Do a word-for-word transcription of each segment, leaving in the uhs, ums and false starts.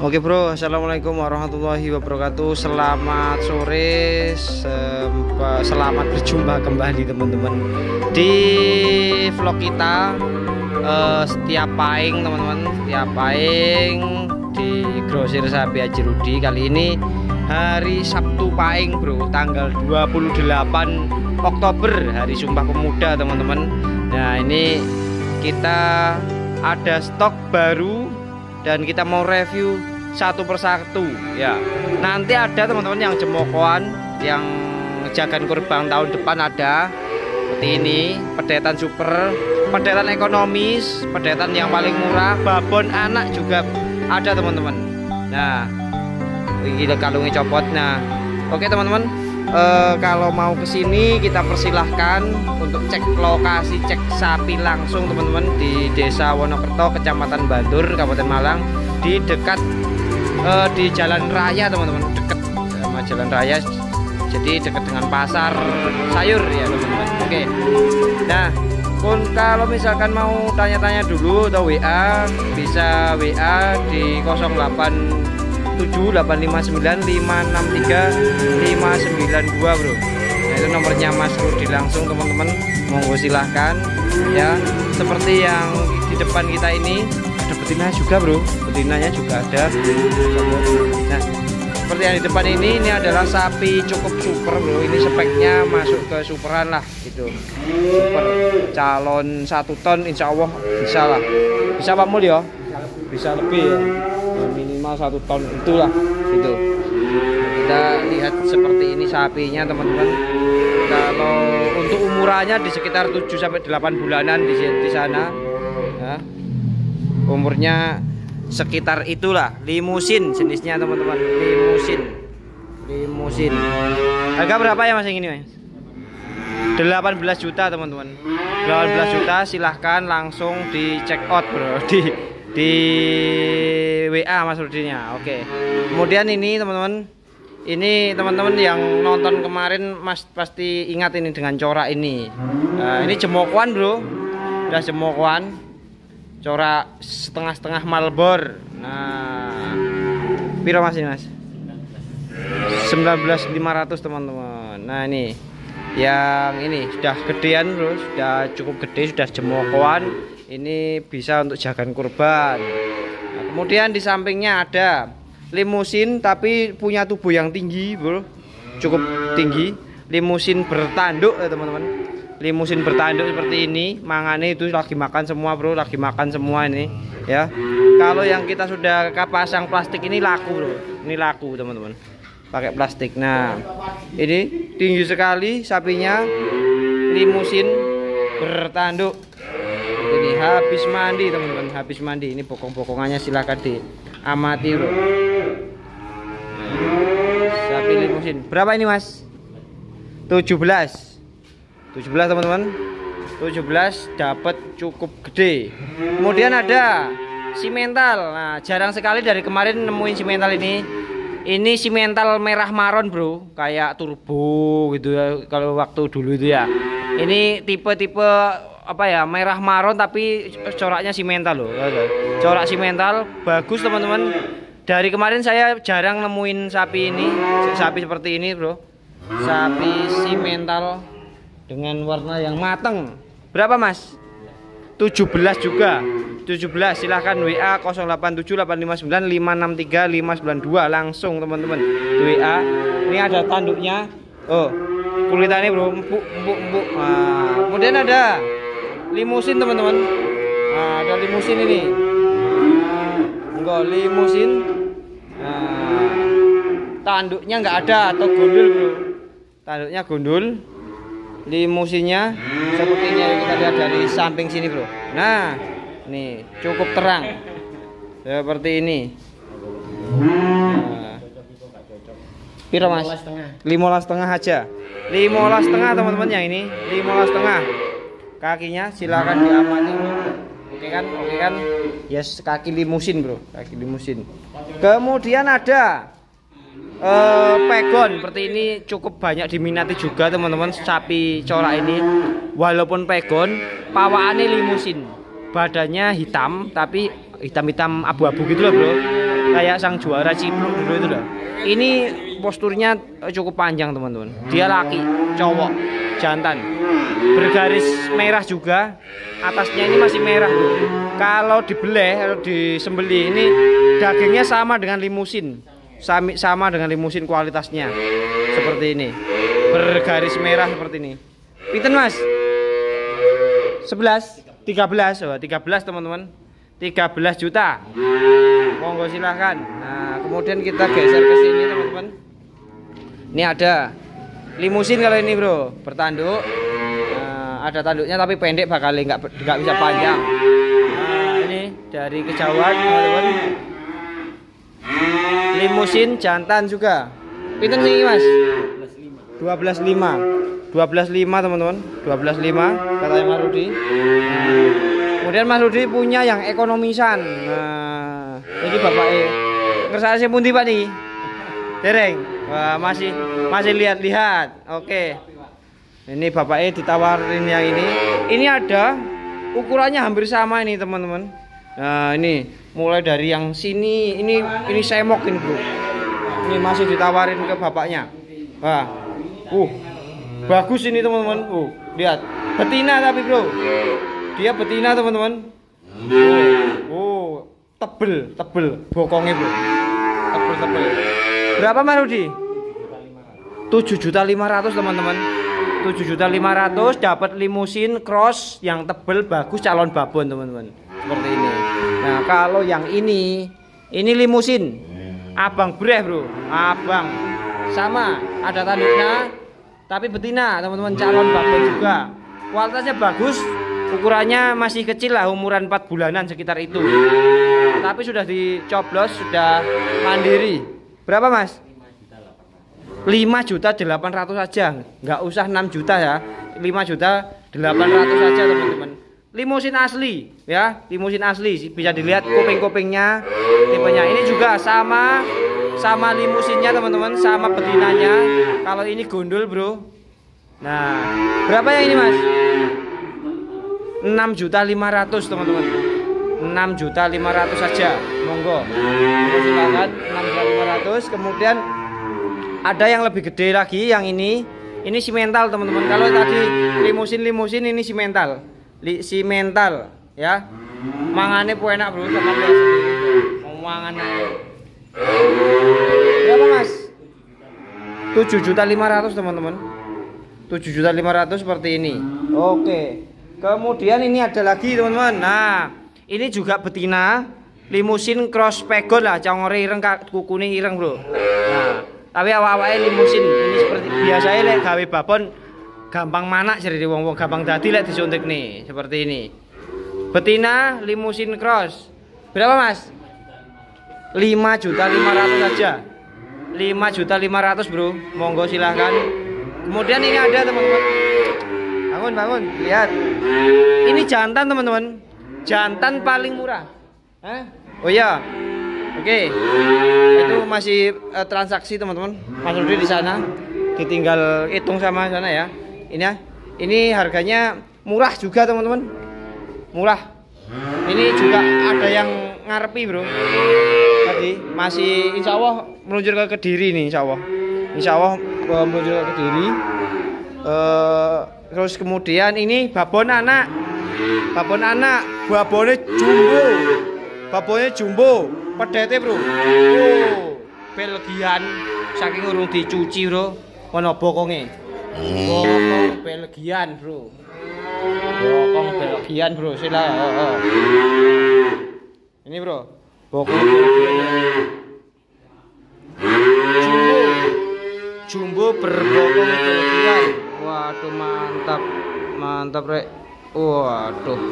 Oke bro, assalamualaikum warahmatullahi wabarakatuh. Selamat sore, selamat berjumpa kembali teman-teman di vlog kita. uh, Setiap Pahing teman-teman, setiap Pahing di Grosir Sapi Haji Rudi. Kali ini hari Sabtu Pahing bro, tanggal dua puluh delapan Oktober, hari Sumpah Pemuda teman-teman. Nah ini kita ada stok baru dan kita mau review satu persatu ya. Nanti ada teman-teman yang jemokoan, yang jagan kurban tahun depan ada seperti ini, pedetan super, pedetan ekonomis, pedetan yang paling murah, babon anak juga ada teman-teman. Nah ini kalungnya copot. Nah oke teman-teman, e, kalau mau kesini kita persilahkan untuk cek lokasi, cek sapi langsung teman-teman di Desa Wonokerto, Kecamatan Bantur, Kabupaten Malang, di dekat e, di Jalan Raya teman-teman, dekat sama Jalan Raya, jadi dekat dengan pasar sayur ya teman-teman. Oke, nah pun kalau misalkan mau tanya-tanya dulu atau W A, bisa W A di nol delapan tujuh delapan lima sembilan lima enam tiga lima sembilan dua bro. Nah itu nomornya Mas Rudi langsung teman-teman, monggo silahkan ya. Seperti yang di depan kita ini ada betina juga bro, betinanya juga ada. Nah seperti yang di depan ini, ini adalah sapi cukup super bro. Ini speknya masuk ke superan lah gitu, super calon satu ton insya Allah bisa lah. Bisa Pak Mul ya? Bisa lebih ya, minimal satu ton itulah gitu. Kita lihat seperti ini sapinya teman-teman. Kalau untuk umurannya di sekitar tujuh sampai delapan bulanan di, di sana ya. Umurnya sekitar itulah, limusin jenisnya teman-teman, limusin limusin. Harga berapa ya mas yang ini mas? delapan belas juta teman-teman, delapan belas juta. Silahkan langsung di check out bro, di di W A Mas Rudinya. Oke. Kemudian ini teman-teman, ini teman-teman yang nonton kemarin Mas pasti ingat ini dengan corak ini. Nah, ini jemokuan bro, udah jemokuan, corak setengah-setengah Malbor. Nah, piro mas ini mas? sembilan belas ribu lima ratus teman-teman. Nah ini yang ini sudah gedean bro, sudah cukup gede, sudah jemokuan. Ini bisa untuk jagan kurban. Nah, kemudian di sampingnya ada limusin tapi punya tubuh yang tinggi bro, cukup tinggi. Limusin bertanduk ya teman-teman, limusin bertanduk seperti ini. Mangane itu lagi makan semua bro, lagi makan semua ini ya. Kalau yang kita sudah pasang plastik ini laku bro, ini laku teman-teman, pakai plastik. Nah ini tinggi sekali sapinya, limusin bertanduk. Ini habis mandi teman-teman, habis mandi. Ini bokong-bokongannya silahkan diamati bro. Sapi limusin berapa ini mas? tujuh belas tujuh belas teman-teman, tujuh belas dapat cukup gede. Kemudian ada simental. Nah jarang sekali dari kemarin nemuin simental ini. Ini simental merah maron bro, kayak turbo gitu ya kalau waktu dulu itu ya. Ini tipe-tipe apa ya, merah maron tapi coraknya simental loh. Corak simental bagus teman-teman. Dari kemarin saya jarang nemuin sapi ini, sapi seperti ini bro, sapi simental dengan warna yang mateng. Berapa mas? tujuh belas juga, tujuh belas. Silahkan W A nol delapan tujuh delapan lima sembilan lima enam tiga lima sembilan dua langsung teman-teman W A. Ini ada tanduknya, oh kulitannya bro, empuk empuk empuk. Nah, kemudian ada limusin teman-teman. Nah, ada limusin ini, enggak limusin. Nah, tanduknya nggak ada atau gondol bro, tanduknya gondol. Limusinnya seperti ini, kita lihat dari samping sini bro. Nah ini cukup terang seperti ini. Nah, piro mas? lima belas setengah aja, lima belas setengah teman-teman. Yang ini lima belas setengah. Kakinya silakan diamati bro. Oke kan, oke kan. Yes, kaki limusin bro, kaki limusin. Kemudian ada uh, pegon seperti ini, cukup banyak diminati juga teman-teman sapi corak ini. Walaupun pegon, pawaannya limusin, badannya hitam tapi hitam-hitam abu-abu gitu loh bro. kayak sang juara cipluk dulu itu loh. Ini posturnya cukup panjang teman-teman. Dia laki, cowok, jantan, bergaris merah juga. Atasnya ini masih merah bro. Kalau dibeleh, kalau disembelih ini dagingnya sama dengan limusin, sama, sama dengan limusin kualitasnya seperti ini, bergaris merah seperti ini. Pinten mas? sebelas, tiga belas, oh, tiga belas teman-teman, tiga belas juta. Monggo silahkan. Nah kemudian kita geser ke sini teman-teman. Ini ada limusin kalau ini bro, bertanduk. Ada tanduknya tapi pendek bakal nggak nggak bisa panjang. Nah, ini dari kejauhan teman-teman. Limusin jantan juga. Pinten sih mas? dua belas lima. dua belas lima teman-teman. dua belas lima katanya Mas Rudi. Nah, kemudian Mas Rudi punya yang ekonomisan. Nah, ini bapak E. Ngersake pundi Pak nih? Dereng. Wah, masih masih lihat-lihat. Oke. Ini Bapak E ditawarin yang ini. Ini ada ukurannya hampir sama ini teman-teman. Nah ini mulai dari yang sini. Ini ini semok ini bro. Ini masih ditawarin ke bapaknya. Wah, uh, bagus ini teman-teman. Uh, lihat betina tapi bro. Dia betina teman-teman. Uh, uh, tebel tebel bokongnya bro. Tebel tebel. Berapa Mas Rudi? tujuh juta lima ratus teman-teman. tujuh juta lima ratus dapat limusin cross yang tebel bagus calon babon teman-teman. Seperti ini. Nah, kalau yang ini ini limusin abang breh, Bro. Abang. Sama, ada tanduknya tapi betina, teman-teman, calon babon juga. Kualitasnya bagus, ukurannya masih kecil lah, umuran empat bulanan sekitar itu. Tapi sudah dicoblos, sudah mandiri. Berapa, Mas? lima juta delapan ratus saja, nggak usah enam juta ya, lima juta delapan ratus saja teman-teman. Limusin asli ya, limusin asli, bisa dilihat kuping-kupingnya, tipenya. Ini juga sama sama limusinnya teman-teman, sama betinanya. Kalau ini gondol bro. Nah berapa yang ini mas? enam juta lima ratus teman-teman, enam juta lima ratus saja, monggo silakan. Enam juta lima ratus. Kemudian ada yang lebih gede lagi, yang ini ini simental teman-teman. Kalau tadi limusin limusin, ini simental, Li, simental ya. Mangane pu enak bro, sama lihat sendiri. Mau mangane berapa mas? tujuh juta lima ratus teman-teman, tujuh juta lima ratus seperti ini. Oke. Kemudian ini ada lagi teman-teman. Nah ini juga betina, limusin cross pegon lah, congore ireng, kukune ireng bro. Nah tapi awak-awaknya limusin ini seperti biasanya lek gawe babon gampang manak jadi wong-wong, gampang dadi lek disuntik nih seperti ini. Betina limusin cross. Berapa mas? lima juta lima ratus saja. lima juta lima ratus bro, monggo silahkan. Kemudian ini ada teman-teman, bangun bangun lihat, ini jantan teman-teman, jantan paling murah. Hah? Oh iya. Oke, itu masih uh, transaksi teman-teman. Mas Rudi di sana, ditinggal hitung sama sana ya. Ini ya, ini harganya murah juga teman-teman, murah. Ini juga ada yang ngarepi bro. Tadi masih insya Allah meluncur ke Kediri nih, insya Allah. Insya Allah uh, meluncur ke Kediri. Uh, terus kemudian ini babon anak, babon anak, babonnya jumbo, babonnya jumbo. Pedete bro, oh, Belgian, saking urung dicuci bro, mana bokonge, bokong Belgian bro, bokong Belgian bro, sila, oh, oh. Ini bro, bokong Belgian, jumbo, jumbo berbokong Belgian, waduh mantap, mantap rek, waduh.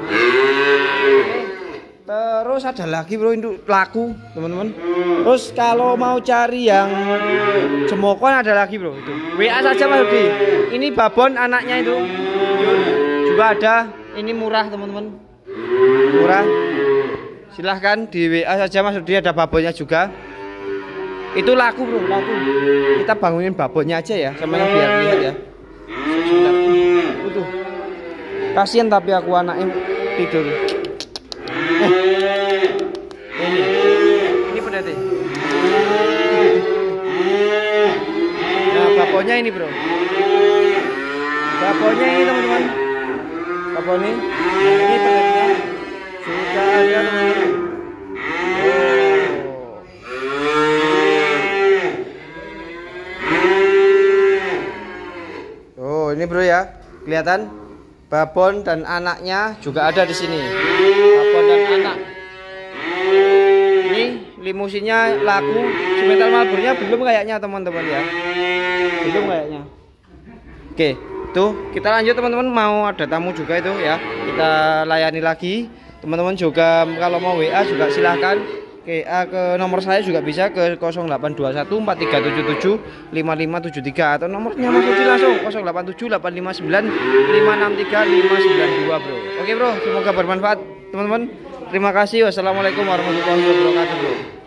Terus ada lagi bro, induk laku teman-teman. Terus kalau mau cari yang jemokon ada lagi bro, itu W A saja Mas Rudi. Ini babon anaknya itu juga ada, ini murah teman-teman, murah. Silahkan di W A saja Mas Rudi, ada babonnya juga. Itu laku bro, laku. Kita bangunin babonnya aja ya, sama yang biar lihat ya. Utuh. Kasian tapi aku anaknya tidur. Eh, ini ini P D babonnya ini bro, babonnya ini teman-teman, babon ini, nah, ini peleknya sudah ada teman-teman. Oh. Oh ini bro ya, kelihatan babon dan anaknya juga ada di sini, babon dan anak. Ini limusinnya laku, semetal Marlboro-nya belum kayaknya teman-teman ya, belum kayaknya. Oke, tuh kita lanjut teman-teman, mau ada tamu juga itu ya, kita layani lagi. Teman-teman juga kalau mau W A juga silahkan W A ke nomor saya juga bisa ke nol delapan dua satu empat tiga tujuh tujuh lima lima tujuh tiga atau nomornya Mas Uci langsung nol delapan tujuh delapan lima sembilan lima enam tiga lima sembilan dua bro. Oke bro, semoga bermanfaat teman-teman. Terima kasih. Wassalamualaikum warahmatullahi wabarakatuh bro.